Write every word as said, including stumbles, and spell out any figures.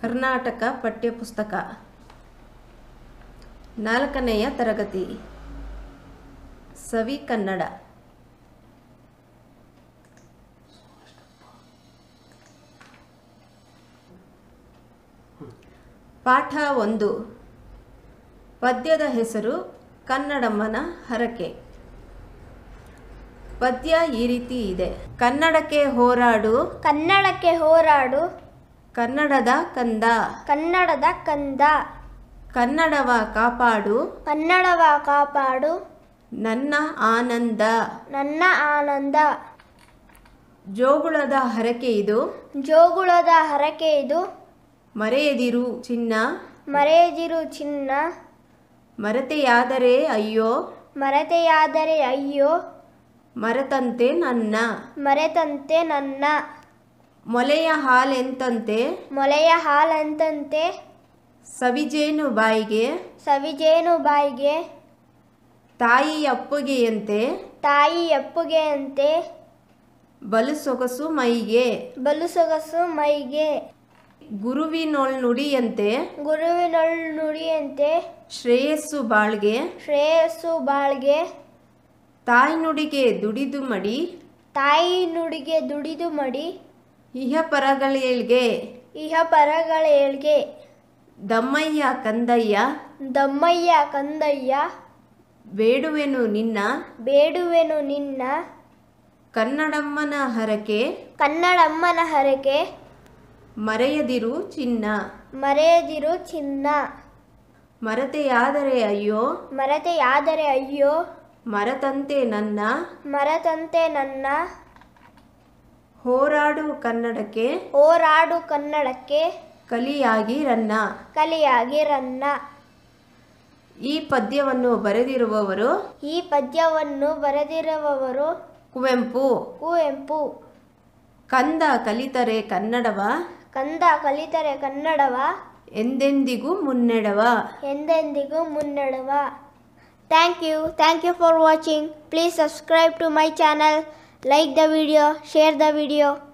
ಕರ್ನಾಟಕ ಪಠ್ಯಪುಸ್ತಕ ನಾಲ್ಕನೆಯ ತರಗತಿ ಸವಿ ಕನ್ನಡ ಪಾಠ ಒಂದು. ಪದ್ಯದ ಹೆಸರು ಕನ್ನಡಮ್ಮನ ಹರಕೆ. ಪದ್ಯ ಈ ರೀತಿ ಇದೆ. ಕನ್ನಡಕ್ಕೆ ಹೋರಾಡು, ಕನ್ನಡಕ್ಕೆ ಹೋರಾಡು, ಕನ್ನಡದ ಕಂದ, ಕನ್ನಡದ ಕಂದ, ಕನ್ನಡವ ಕಾಪಾಡು, ಕನ್ನಡವ ಕಾಪಾಡು, ನನ್ನ ಆನಂದ, ನನ್ನ ಆನಂದ. ಜೋಗುಳದ ಹರಕೆ ಇದು, ಜೋಗುಳದ ಹರಕೆ ಇದು, ಮರೆಯದಿರು ಚಿನ್ನ, ಮರೆಯದಿರು ಚಿನ್ನ, ಮರೆತೆಯಾದರೆ ಅಯ್ಯೋ, ಮರೆತೆಯಾದರೆ ಅಯ್ಯೋ, ಮರೆತಂತೆ ನನ್ನ, ಮರೆತಂತೆ ನನ್ನ, ಮೊಲೆಯ ಹಾಲೆಂತಂತೆ, ಮೊಲೆಯ ಹಾಲೆಂತಂತೆ, ಸವಿಜೇನು ಬಾಯಿಗೆ, ಸವಿಜೇನು ಬಾಯಿಗೆ, ತಾಯಿ ಅಪ್ಪುಗೆಯಂತೆ, ತಾಯಿ ಅಪ್ಪುಗೆಯಂತೆ, ಬಲು ಸೊಗಸು ಮೈಗೆ, ಬಲು ಸೊಗಸು ಮೈಗೆ, ಗುರುವಿನೊಳ್ ನುಡಿಯಂತೆ, ಗುರುವಿನೊಳ್ ನುಡಿಯಂತೆ, ಶ್ರೇಯಸ್ಸು ಬಾಳ್ಗೆ, ಶ್ರೇಯಸ್ಸು ಬಾಳ್ಗೆ, ತಾಯಿ ನುಡಿಗೆ ದುಡಿದು ಮಡಿ, ತಾಯಿ ನುಡಿಗೆ ದುಡಿದು ಮಡಿ, ಇಹ ಪರಗಳೇಳ್ಗೆ, ಇಹ ಪರಗಳ ಏಳ್ಗೆ, ದಮ್ಮಯ್ಯ ಕಂದಯ್ಯ, ದಮ್ಮಯ್ಯ ಕಂದಯ್ಯ, ಬೇಡುವೆನು ನಿನ್ನ, ಬೇಡುವೆನು ನಿನ್ನ, ಕನ್ನಡಮ್ಮನ ಹರಕೆ, ಕನ್ನಡಮ್ಮನ ಹರಕೆ, ಮರೆಯದಿರು ಚಿನ್ನ, ಮರೆಯದಿರು ಚಿನ್ನ, ಮರೆತೆಯಾದರೆ ಅಯ್ಯೋ, ಮರೆತೆಯಾದರೆ ಅಯ್ಯೋ, ಮರೆತಂತೆ ನನ್ನ, ಮರೆತಂತೆ ನನ್ನ, ಹೋರಾಡು ಕನ್ನಡಕ್ಕೆ, ಹೋರಾಡು ಕನ್ನಡಕ್ಕೆ, ಕಲಿಯಾಗಿ ರನ್ನ. ಕಲಿಯಾಗಿ ರನ್ನ. ಈ ಪದ್ಯವನ್ನು ಬರೆದಿರುವವರು ಈ ಪದ್ಯವನ್ನು ಬರೆದಿರುವವರು ಕುವೆಂಪು. ಕುವೆಂಪು. ಕಂದ ಕಲಿತರೆ ಕನ್ನಡವ, ಕಂದ ಕಲಿತರೆ ಕನ್ನಡವ, ಎಂದೆಂದಿಗೂ ಮುನ್ನಡೆವ. ಎಂದೆಂದಿಗೂ ಮುನ್ನಡೆವ. Thank you. Thank you for watching. Please subscribe to my channel, like the video, share the video.